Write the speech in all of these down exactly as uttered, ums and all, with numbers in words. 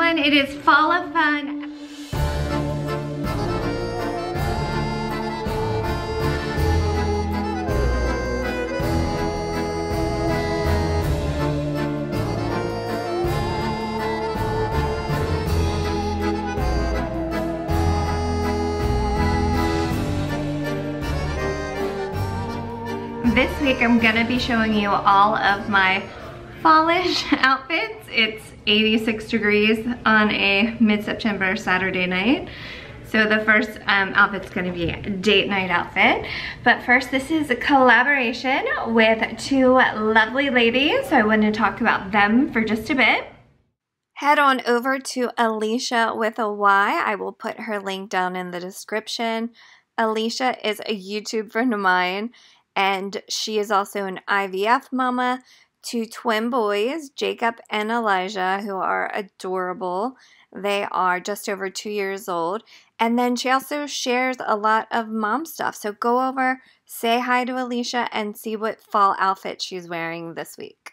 everyone. It is Fall of Fun. This week I'm gonna be showing you all of my fallish outfits. It's eighty-six degrees on a mid-September Saturday night. So the first um, outfit's gonna be a date night outfit. But first, this is a collaboration with two lovely ladies. So I want to talk about them for just a bit. Head on over to Alicia with a Y. I will put her link down in the description. Alicia is a YouTube friend of mine, and she is also an I V F mama to twin boys, Jacob and Elijah, who are adorable. They are just over two years old. And then she also shares a lot of mom stuff. So go over, say hi to Alicia, and see what fall outfit she's wearing this week.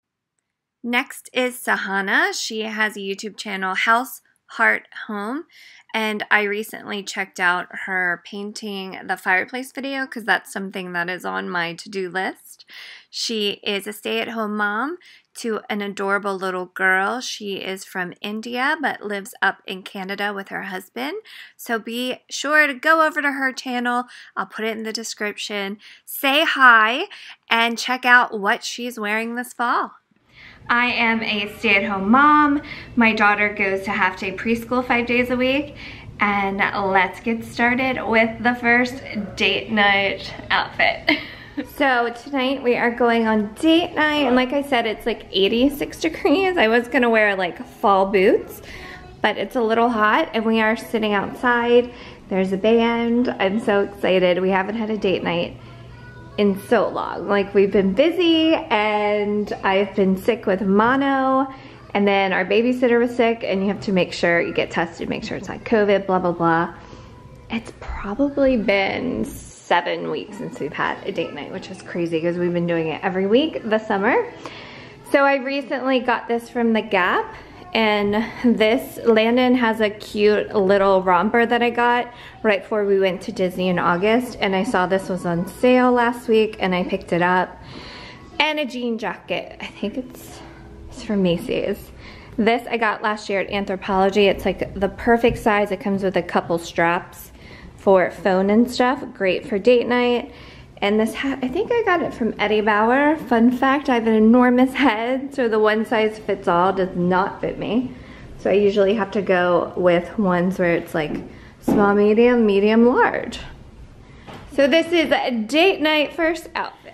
Next is Sahana. She has a YouTube channel, House, Heart, Home. And I recently checked out her painting the fireplace video because that's something that is on my to-do list. She is a stay-at-home mom to an adorable little girl. She is from India but lives up in Canada with her husband. So be sure to go over to her channel. I'll put it in the description. Say hi and check out what she's wearing this fall. I am a stay-at-home mom. My daughter goes to half-day preschool five days a week. And let's get started with the first date night outfit. So tonight we are going on date night. And like I said, it's like eighty-six degrees. I was gonna wear like fall boots, but it's a little hot and we are sitting outside. There's a band. I'm so excited. We haven't had a date night in so long. Like, we've been busy and I've been sick with mono, and then our babysitter was sick, and you have to make sure you get tested, make sure it's not COVID, blah, blah, blah. It's probably been seven weeks since we've had a date night, which is crazy because we've been doing it every week this summer. So I recently got this from the Gap. And this, Landon has a cute little romper that I got right before we went to Disney in August. And I saw this was on sale last week and I picked it up. And a jean jacket. I think it's, it's from Macy's. This I got last year at Anthropologie. It's like the perfect size. It comes with a couple straps for phone and stuff. Great for date night. And this hat, I think I got it from Eddie Bauer. Fun fact, I have an enormous head, so the one size fits all does not fit me. So I usually have to go with ones where it's like small, medium, medium, large. So this is a date night first outfit.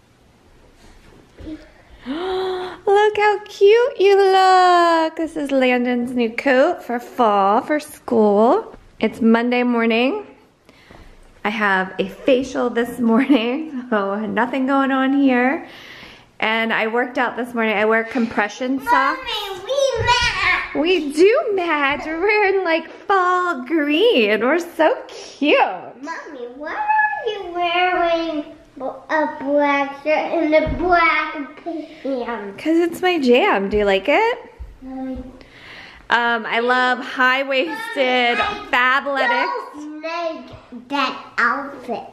Look how cute you look. This is Landon's new coat for fall, for school. It's Monday morning. I have a facial this morning, so nothing going on here. And I worked out this morning. I wear compression socks. Mommy, we match. We do match. We're wearing like fall green. We're so cute. Mommy, why are you wearing a black shirt and a black pants? Because it's my jam. Do you like it? Mommy. Um, I love high-waisted Fabletics. Don't make that outfit.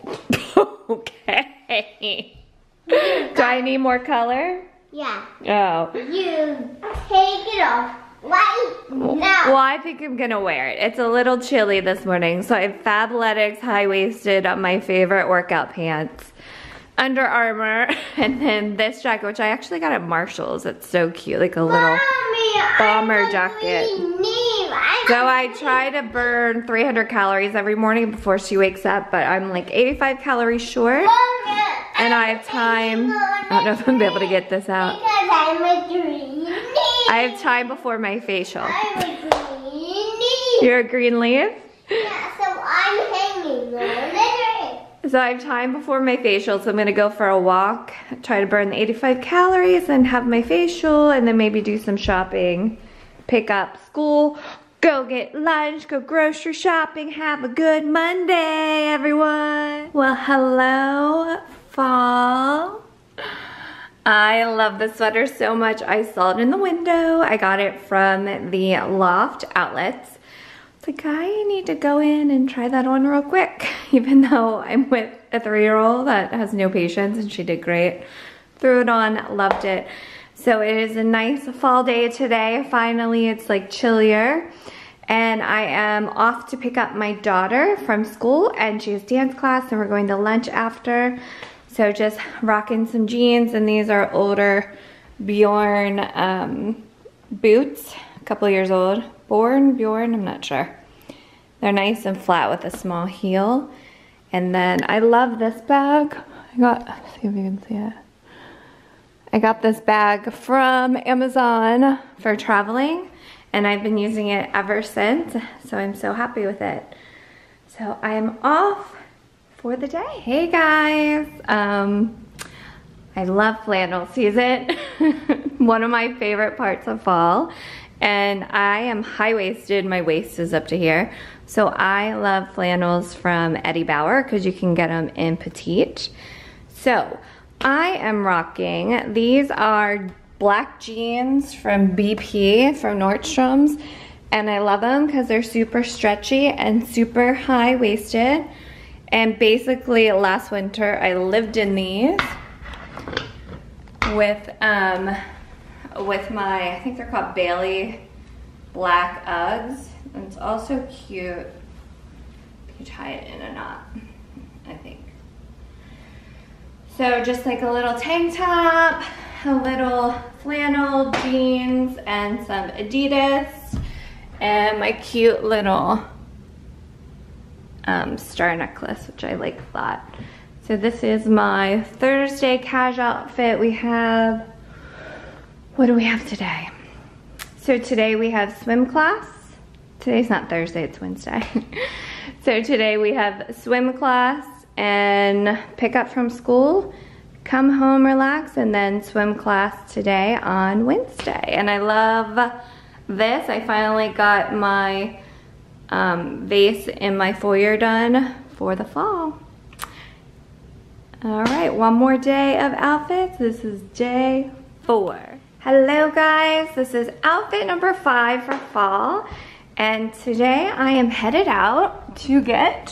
Okay. Do I need more color? Yeah. Oh. You take it off right now. Well, I think I'm gonna wear it. It's a little chilly this morning, so I have Fabletics high-waisted on my favorite workout pants, Under Armour, and then this jacket, which I actually got at Marshall's. It's so cute, like a little Mommy, bomber I jacket. really need, I So I try to burn three hundred calories every morning before she wakes up, but I'm like eighty-five calories short, and I have time. I don't know if I'm gonna be able to get this out. Because I'm a green leaf. I have time before my facial. I'm a green leaf. You're a green leaf? Yeah, so I'm hanging on the tree. So I have time before my facial, so I'm gonna go for a walk, try to burn the eighty-five calories, and have my facial, and then maybe do some shopping, pick up school, go get lunch, go grocery shopping. Have a good Monday, everyone. Well, hello, fall. I love this sweater so much. I saw it in the window. I got it from the Loft Outlets. It's like, I need to go in and try that on real quick, even though I'm with a three-year-old that has no patience, and she did great. Threw it on, loved it. So it is a nice fall day today. Finally, it's like chillier. And I am off to pick up my daughter from school, and she has dance class, and we're going to lunch after. So just rocking some jeans, and these are older Bjorn um, boots, a couple years old. Born, Bjorn, I'm not sure. They're nice and flat with a small heel. And then I love this bag. I got, let's see if you can see it. I got this bag from Amazon for traveling, and I've been using it ever since, so I'm so happy with it. So I am off for the day. Hey guys, um, I love flannel season. One of my favorite parts of fall. And I am high-waisted, my waist is up to here. So I love flannels from Eddie Bauer because you can get them in petite. So I am rocking, these are black jeans from B P, from Nordstrom's. And I love them because they're super stretchy and super high-waisted. And basically last winter I lived in these with, um, with my, I think they're called Bailey black Uggs. And it's also cute. You tie it in a knot, I think. So just like a little tank top, a little flannel, jeans, and some Adidas, and my cute little um, star necklace, which I like a lot. So this is my Thursday casual outfit. We have, what do we have today? So today we have swim class. Today's not Thursday, it's Wednesday. So today we have swim class and pick up from school, come home, relax, and then swim class today on Wednesday. And I love this. I finally got my um, vase in my foyer done for the fall. All right, one more day of outfits. This is day four. Hello guys, this is outfit number five for fall. And today I am headed out to get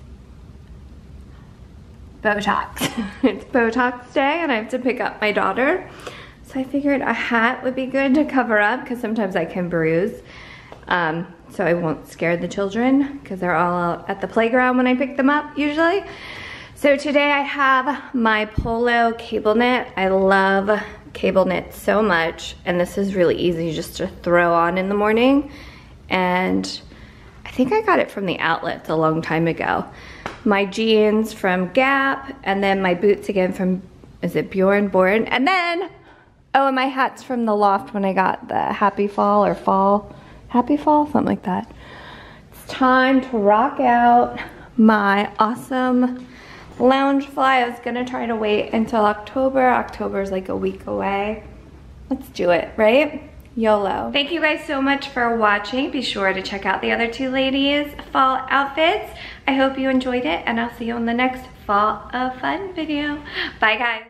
Botox. It's Botox day and I have to pick up my daughter. So I figured a hat would be good to cover up because sometimes I can bruise. Um, so I won't scare the children because they're all out at the playground when I pick them up usually. So today I have my Polo cable knit. I love cable knit so much, and this is really easy just to throw on in the morning. And I think I got it from the outlets a long time ago. My jeans from Gap, and then my boots again from, is it Bjorn Born? And then, oh, and my hat's from the Loft when I got the Happy Fall or Fall, Happy Fall, something like that. It's time to rock out my awesome Loungefly. I was gonna try to wait until October. October's like a week away. Let's do it, right? YOLO. Thank you guys so much for watching. Be sure to check out the other two ladies' fall outfits. I hope you enjoyed it, and I'll see you on the next Fall of Fun video. Bye guys.